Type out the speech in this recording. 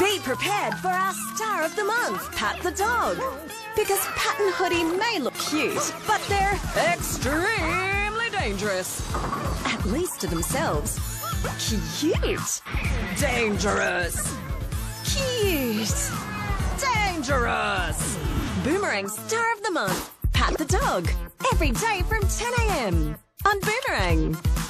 Be prepared for our Star of the Month, Pat the Dog. Because Pat and Hoodie may look cute, but they're extremely dangerous. At least to themselves. Cute. Dangerous. Cute. Dangerous. Boomerang Star of the Month, Pat the Dog. Every day from 10 a.m. on Boomerang.